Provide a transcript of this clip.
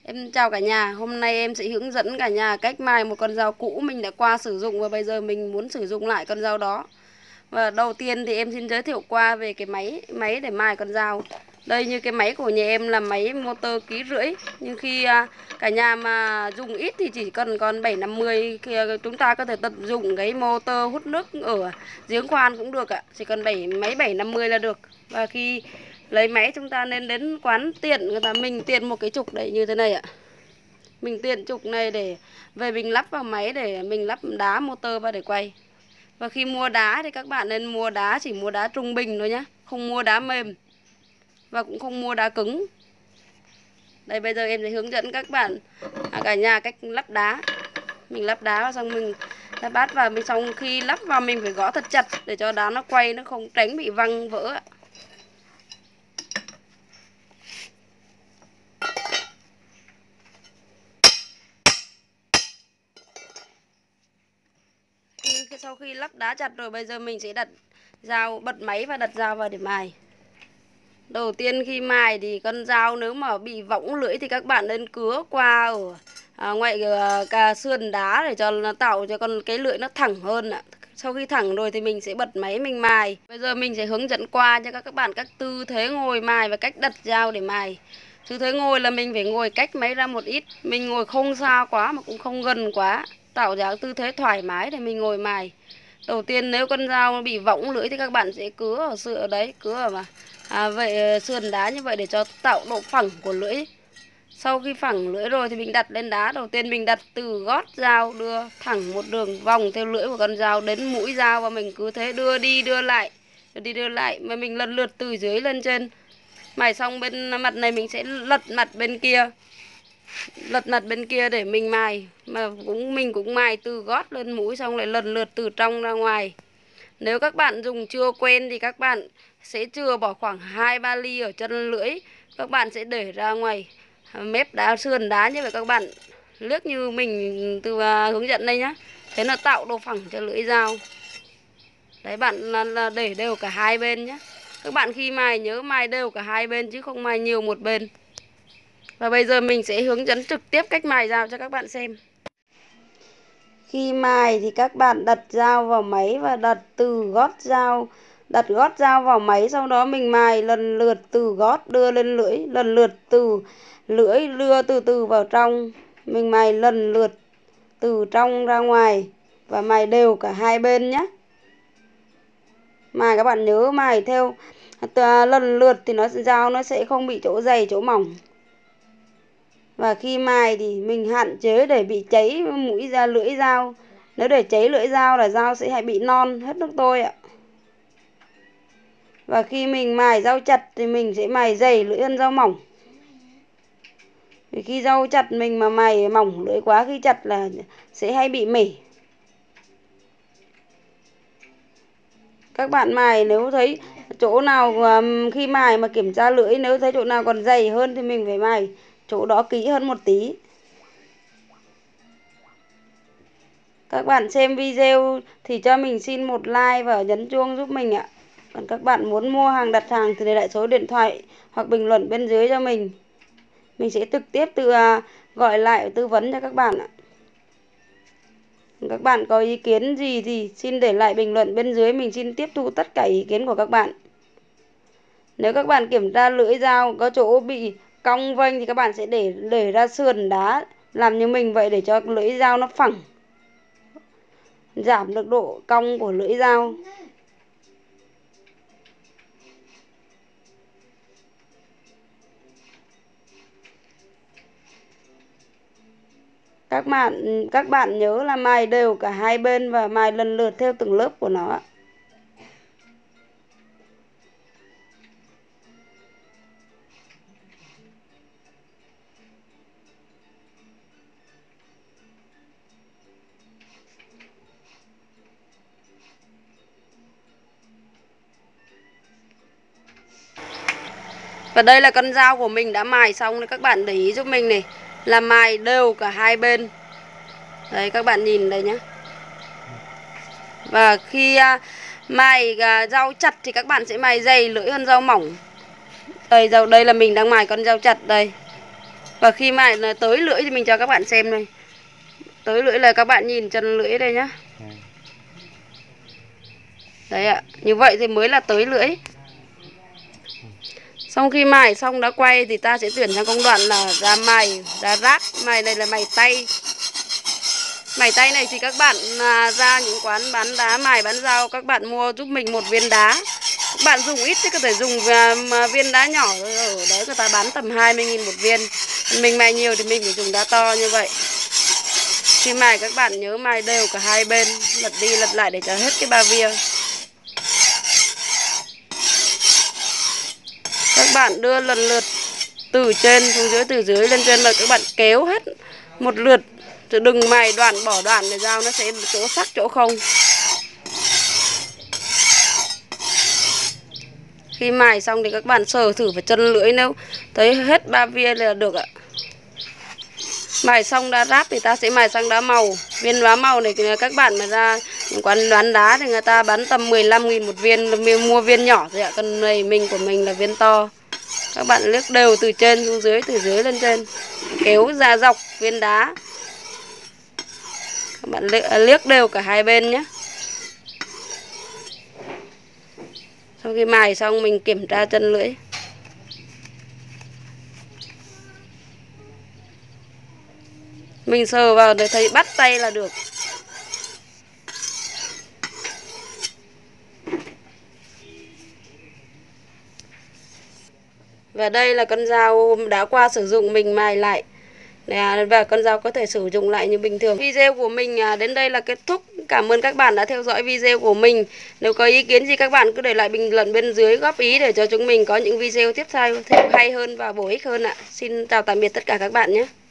Em chào cả nhà, hôm nay em sẽ hướng dẫn cả nhà cách mài một con dao cũ mình đã qua sử dụng và bây giờ mình muốn sử dụng lại con dao đó. Và đầu tiên thì em xin giới thiệu qua về cái máy để mài con dao. Đây, như cái máy của nhà em là máy motor ký rưỡi, nhưng khi cả nhà mà dùng ít thì chỉ cần còn 750, khi chúng ta có thể tận dụng cái motor hút nước ở giếng khoan cũng được ạ. Chỉ cần máy 750 là được. Và khi lấy máy chúng ta nên đến quán tiện, người ta mình tiện một cái trục đấy như thế này ạ. Mình tiện trục này để về mình lắp vào máy, để mình lắp đá motor vào để quay. Và khi mua đá thì các bạn nên mua đá, chỉ mua đá trung bình thôi nhé, không mua đá mềm và cũng không mua đá cứng. Đây, bây giờ em sẽ hướng dẫn các bạn cả nhà cách lắp đá. Mình lắp đá vào xong mình lắp bát vào, mình xong khi lắp vào mình phải gõ thật chặt để cho đá nó quay, nó không tránh bị văng vỡ. Sau khi lắp đá chặt rồi, bây giờ mình sẽ đặt dao, bật máy và đặt dao vào để mài. Đầu tiên khi mài thì con dao nếu mà bị võng lưỡi thì các bạn nên cứa qua ở ngoại cả sườn đá để cho nó tạo cho cái lưỡi nó thẳng hơn ạ. Sau khi thẳng rồi thì mình sẽ bật máy mình mài. Bây giờ mình sẽ hướng dẫn qua cho các bạn các tư thế ngồi mài và cách đặt dao để mài. Tư thế ngồi là mình phải ngồi cách máy ra một ít, mình ngồi không xa quá mà cũng không gần quá, tạo ra tư thế thoải mái để mình ngồi mài. Đầu tiên nếu con dao bị võng lưỡi thì các bạn sẽ cứa ở sườn đấy, cứa ở vậy sườn đá như vậy để cho tạo độ phẳng của lưỡi. Sau khi phẳng lưỡi rồi thì mình đặt lên đá. Đầu tiên mình đặt từ gót dao đưa thẳng một đường vòng theo lưỡi của con dao đến mũi dao, và mình cứ thế đưa đi đưa lại, mà mình lần lượt từ dưới lên trên. Mài xong bên mặt này mình sẽ lật mặt bên kia để mình mài, mà mình cũng mài từ gót lên mũi, xong lại lần lượt từ trong ra ngoài. Nếu các bạn dùng chưa quen thì các bạn sẽ chừa bỏ khoảng 2-3 ly ở chân lưỡi, các bạn sẽ để ra ngoài mép đá, sườn đá như vậy. Các bạn liếc như mình từ hướng dẫn đây nhá, thế là tạo độ phẳng cho lưỡi dao. Đấy, bạn là để đều cả hai bên nhé. Các bạn khi mài nhớ mài đều cả hai bên chứ không mài nhiều một bên. Và bây giờ mình sẽ hướng dẫn trực tiếp cách mài dao cho các bạn xem. Khi mài thì các bạn đặt dao vào máy và đặt gót dao vào máy, sau đó mình mài lần lượt từ gót đưa lên lưỡi, lần lượt từ lưỡi đưa từ từ vào trong. Mình mài lần lượt từ trong ra ngoài và mài đều cả hai bên nhé. Mài các bạn nhớ mài theo lần lượt thì dao nó sẽ không bị chỗ dày chỗ mỏng. Và khi mài thì mình hạn chế để bị cháy lưỡi dao. Nếu để cháy lưỡi dao là dao sẽ bị non hết nước tôi ạ. Và khi mình mài dao chặt thì mình sẽ mài dày lưỡi hơn dao mỏng. Vì khi dao chặt mình mà mài mỏng lưỡi quá, khi chặt là sẽ hay bị mể. Các bạn mài nếu thấy chỗ nào khi mài mà kiểm tra lưỡi, nếu thấy chỗ nào còn dày hơn thì mình phải mài chỗ đó kỹ hơn một tí. Các bạn xem video thì cho mình xin một like và nhấn chuông giúp mình ạ. Còn các bạn muốn mua hàng, đặt hàng thì để lại số điện thoại hoặc bình luận bên dưới cho mình. Mình sẽ trực tiếp gọi lại tư vấn cho các bạn ạ. Các bạn có ý kiến gì thì xin để lại bình luận bên dưới, mình xin tiếp thu tất cả ý kiến của các bạn. Nếu các bạn kiểm tra lưỡi dao có chỗ bị cong vênh thì các bạn sẽ để ra sườn đá làm như mình vậy để cho lưỡi dao nó phẳng, giảm được độ cong của lưỡi dao. Các bạn nhớ là mài đều cả hai bên và mài lần lượt theo từng lớp của nó. Và đây là con dao của mình đã mài xong rồi, các bạn để ý giúp mình này, là mài đều cả hai bên. Đấy, các bạn nhìn đây nhé. Và khi mài dao chặt thì các bạn sẽ mài dày lưỡi hơn dao mỏng. Đây là mình đang mài con dao chặt đây. Và khi mài là tới lưỡi thì mình cho các bạn xem này. Tới lưỡi là các bạn nhìn chân lưỡi đây nhá. Đấy ạ, như vậy thì mới là tới lưỡi. Xong khi mài xong đã quay thì ta sẽ chuyển sang công đoạn là ra mài, ra ráp. Mài này là mài tay. Mài tay này thì các bạn ra những quán bán đá, mài bán rau, các bạn mua giúp mình một viên đá. Các bạn dùng ít thì có thể dùng viên đá nhỏ, ở đấy người ta bán tầm 20.000 một viên. Mình mài nhiều thì mình phải dùng đá to như vậy. Khi mài các bạn nhớ mài đều cả hai bên, lật đi lật lại để cho hết cái ba via. Các bạn đưa lần lượt từ trên xuống dưới, từ dưới lên trên, là các bạn kéo hết một lượt, chứ đừng mài đoạn bỏ đoạn để dao nó sẽ chỗ sắc chỗ không. Khi mài xong thì các bạn sờ thử vào chân lưỡi, nếu thấy hết ba via là được ạ. Mài xong đá ráp thì ta sẽ mài sang đá màu. Viên đá màu này các bạn mà ra những quán đoán đá thì người ta bán tầm 15.000 một viên, mua viên nhỏ thôi ạ. Còn này của mình là viên to. Các bạn liếc đều từ trên xuống dưới, từ dưới lên trên, kéo ra dọc viên đá. Các bạn liếc đều cả hai bên nhé. Sau khi mài xong mình kiểm tra chân lưỡi. Mình sờ vào để thấy bắt tay là được. Và đây là con dao đã qua sử dụng mình mài lại. Và con dao có thể sử dụng lại như bình thường. Video của mình đến đây là kết thúc. Cảm ơn các bạn đã theo dõi video của mình. Nếu có ý kiến gì các bạn cứ để lại bình luận bên dưới, góp ý để cho chúng mình có những video tiếp theo hay hơn và bổ ích hơn ạ. Xin chào tạm biệt tất cả các bạn nhé.